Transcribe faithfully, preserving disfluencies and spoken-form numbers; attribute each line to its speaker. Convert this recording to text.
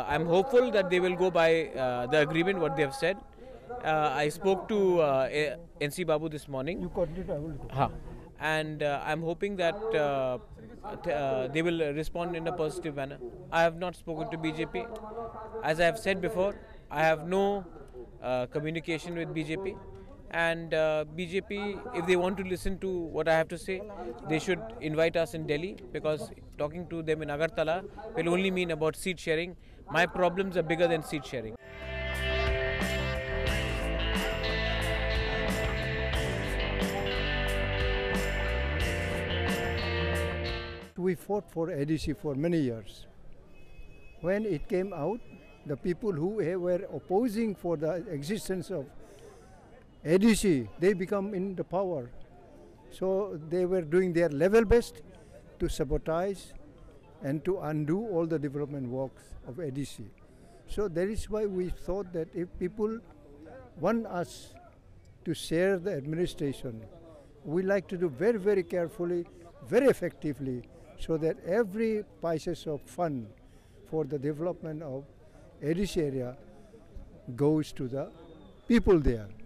Speaker 1: I'm hopeful that they will go by uh, the agreement what they have said. Uh, I spoke to uh, N C Babu this morning.
Speaker 2: You continue, I will go.
Speaker 1: Huh. And uh, I'm hoping that uh, uh, they will respond in a positive manner. I have not spoken to B J P. As I have said before, I have no uh, communication with B J P. And uh, B J P, if they want to listen to what I have to say, they should invite us in Delhi, because talking to them in Agartala will only mean about seat sharing. My problems are bigger than seat sharing.
Speaker 2: We fought for A D C for many years. When it came out, the people who were opposing for the existence of A D C, they become in the power. So they were doing their level best to sabotage and to undo all the development works of A D C. So that is why we thought that if people want us to share the administration, we like to do very, very carefully, very effectively, so that every pieces of fund for the development of A D C area goes to the people there.